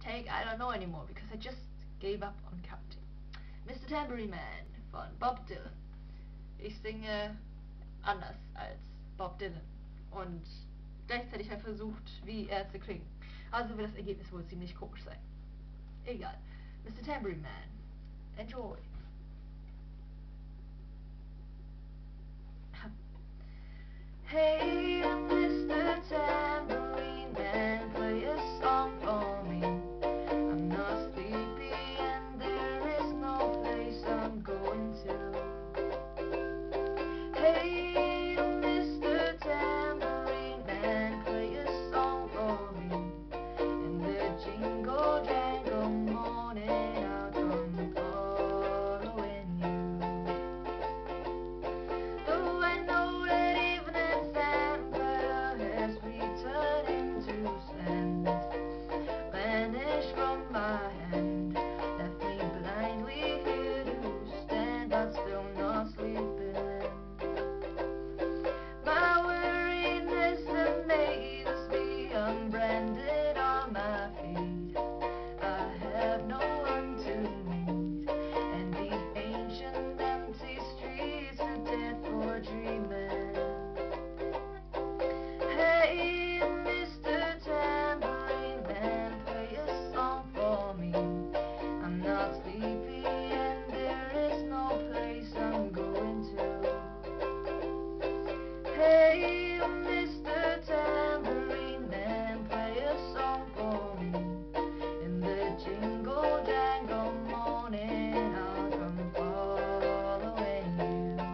take, I don't know anymore, because I just gave up on counting. Mr. Tambourine Man von Bob Dylan. Ich singe anders als Bob Dylan und gleichzeitig habe ich versucht, wie er zu klingen. Also wird das Ergebnis wohl ziemlich komisch sein. Egal. Mr. Tambourine Man. Enjoy. Hey, Mr. Tambourine Man, play a song for me. I'm not sleepy and there is no place I'm going to. Hey, Mr. Tambourine Man, play a song for me. In the jingle jangle morning I'll come following you. Though I know that evening sandfire has returned into sand, vanished from my hand, left me blindly here to stand, but still not sleeping. My weariness amazes me, unbranded on my feet. I have no one to meet, and these ancient empty streets are dead for dreaming. Hey, Mr. Tambourine Man, play a song for me. I'm not sleepy and there is no place I'm going to. Hey, Mr. Tambourine Man, play a song for me. In the jingle jangle morning I'll come following you.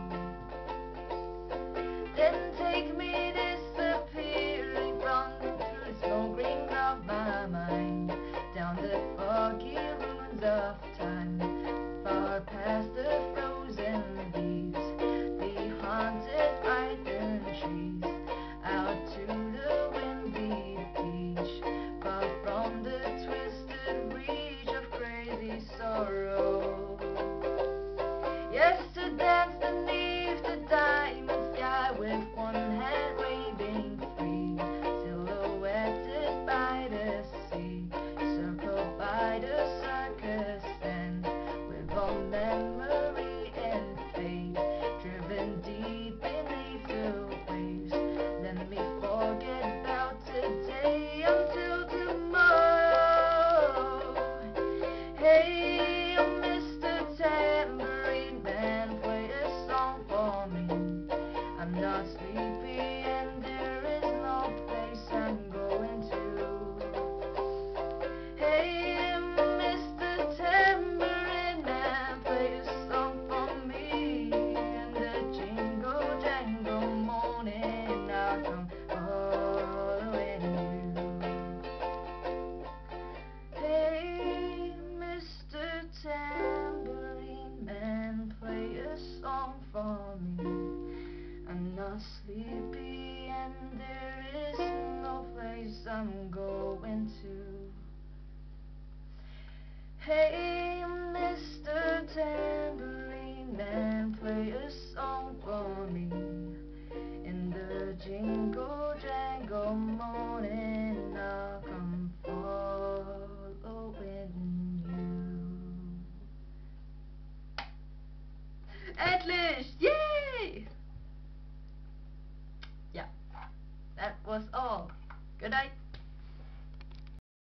Then take me disappearing from through the smoke rings of my mind, down the foggy ruins of time, far past the frozen leaves, the haunted python trees, out to the windy beach, far from the twisted reach of crazy sorrow. Yes, to dance beneath the diamond sky with one hand waving free, silhouetted by the sea, circled by the circus stand, with all memory and fate driven deep beneath the waves. Let me forget about today until tomorrow. Hey, Mr. Tambourine Man, play a song for me. I'm not sleepy and there is no place I'm going to. Hey, Mr. Tambourine Man, play a song for me. In the jingle jangle morning I'll come following you. Hey, Mr. Tambourine Man, play a song for me. I'm not sleepy and there is no place I'm going to. Hey, Mr. Tambourine Man, play a song for me. In the jingle jangle morning